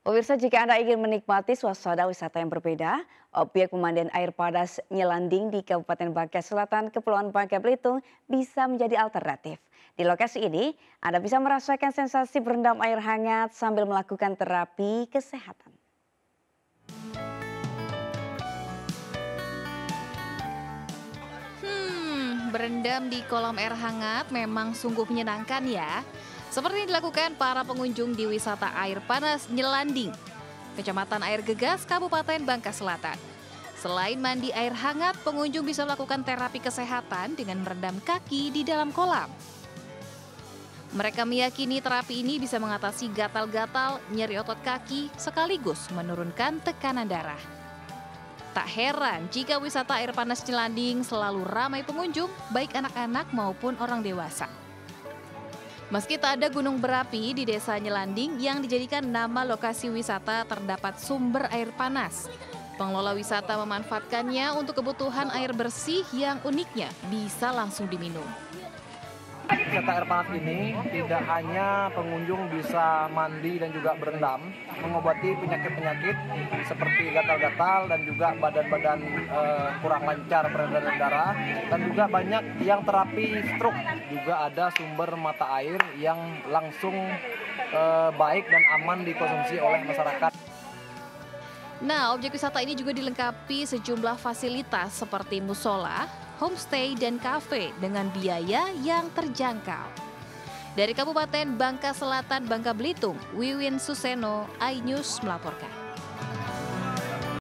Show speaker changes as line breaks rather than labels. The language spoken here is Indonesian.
Pemirsa, jika Anda ingin menikmati suasana wisata yang berbeda, objek pemandian air panas Nyelanding di Kabupaten Bangka Selatan, Kepulauan Bangka Belitung bisa menjadi alternatif. Di lokasi ini, Anda bisa merasakan sensasi berendam air hangat sambil melakukan terapi kesehatan.
Berendam di kolam air hangat memang sungguh menyenangkan ya. Seperti yang dilakukan para pengunjung di wisata air panas Nyelanding, Kecamatan Air Gegas, Kabupaten Bangka Selatan. Selain mandi air hangat, pengunjung bisa melakukan terapi kesehatan dengan merendam kaki di dalam kolam. Mereka meyakini terapi ini bisa mengatasi gatal-gatal, nyeri otot kaki, sekaligus menurunkan tekanan darah. Tak heran jika wisata air panas Nyelanding selalu ramai pengunjung, baik anak-anak maupun orang dewasa. Meski tak ada gunung berapi di desa Nyelanding yang dijadikan nama lokasi wisata, terdapat sumber air panas. Pengelola wisata memanfaatkannya untuk kebutuhan air bersih yang uniknya bisa langsung diminum.
Wisata air panas ini tidak hanya pengunjung bisa mandi dan juga berendam, mengobati penyakit-penyakit seperti gatal-gatal dan juga badan-badan kurang lancar peredaran darah, dan juga banyak yang terapi stroke. Juga ada sumber mata air yang langsung baik dan aman dikonsumsi oleh masyarakat.
Nah, objek wisata ini juga dilengkapi sejumlah fasilitas seperti musola, homestay, dan kafe dengan biaya yang terjangkau. Dari Kabupaten Bangka Selatan, Bangka Belitung, Wiwin Suseno, iNews melaporkan.